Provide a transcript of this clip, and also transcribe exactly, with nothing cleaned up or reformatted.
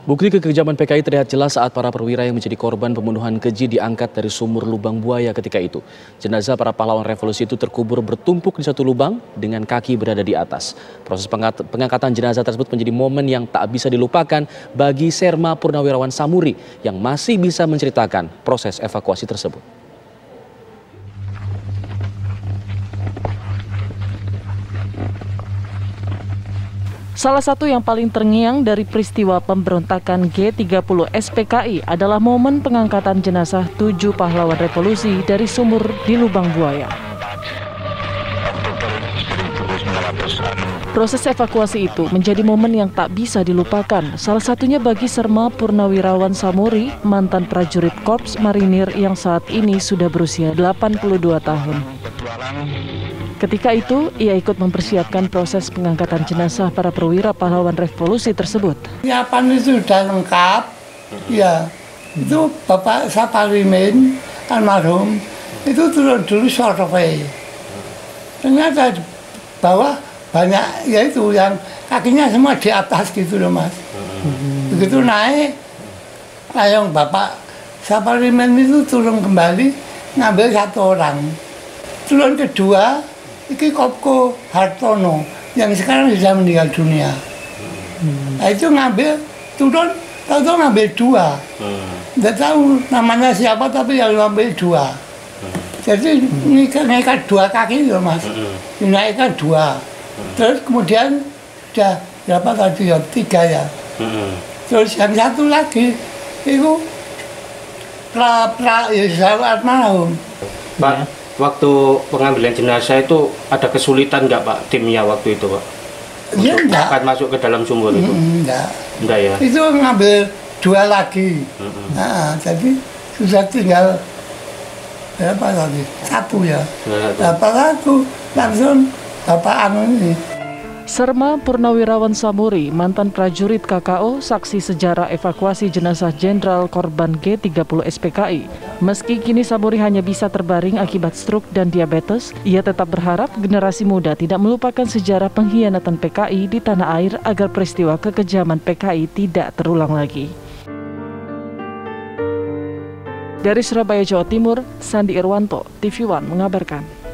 Bukti kekejaman P K I terlihat jelas saat para perwira yang menjadi korban pembunuhan keji diangkat dari sumur lubang buaya ketika itu. Jenazah para pahlawan revolusi itu terkubur bertumpuk di satu lubang dengan kaki berada di atas. Proses pengangkatan jenazah tersebut menjadi momen yang tak bisa dilupakan bagi Serma Purnawirawan Samuri yang masih bisa menceritakan proses evakuasi tersebut. Salah satu yang paling terngiang dari peristiwa pemberontakan G tiga puluh S P K I adalah momen pengangkatan jenazah tujuh pahlawan revolusi dari sumur di lubang buaya. Proses evakuasi itu menjadi momen yang tak bisa dilupakan, salah satunya bagi Serma Purnawirawan Samuri, mantan prajurit Korps Marinir yang saat ini sudah berusia delapan puluh dua tahun. Ketika itu, ia ikut mempersiapkan proses pengangkatan jenazah para perwira pahlawan revolusi tersebut. Persiapan itu sudah lengkap, ya. Itu Bapak Saparimin, almarhum, itu turun dulu survei. Ternyata di bawah banyak, yaitu yang kakinya semua di atas gitu loh, Mas. Begitu naik, layang Bapak Saparimin itu turun kembali, ngambil satu orang. Turun kedua, iki Kopko Hartono yang sekarang sudah meninggal dunia. Hmm. Nah, itu ngambil turun, tahu-tahu ngambil dua. Tidak hmm. tahu namanya siapa tapi yang ngambil dua. Hmm. Jadi hmm. naikkan dua kaki loh, Mas. Hmm. Dinaikkan dua. Hmm. Terus kemudian sudah berapa tadi ya? Tiga ya. Hmm. Terus yang satu lagi itu pra pra Yusuf almarhum. Pak, waktu pengambilan jenazah itu ada kesulitan nggak Pak timnya waktu itu Pak? Ya enggak. Akan masuk ke dalam sumur itu? Enggak. Enggak ya? Itu ngambil dua lagi. Mm-hmm. Nah, jadi sudah tinggal berapa lagi? Satu ya. Berapa satu langsung Bapak anu ini. Serma Purnawirawan Samuri, mantan prajurit K K O, saksi sejarah evakuasi jenazah jenderal korban G tiga puluh S P K I. Meski kini Samuri hanya bisa terbaring akibat stroke dan diabetes, ia tetap berharap generasi muda tidak melupakan sejarah pengkhianatan P K I di tanah air agar peristiwa kekejaman P K I tidak terulang lagi. Dari Surabaya, Jawa Timur, Sandi Irwanto, T V One mengabarkan.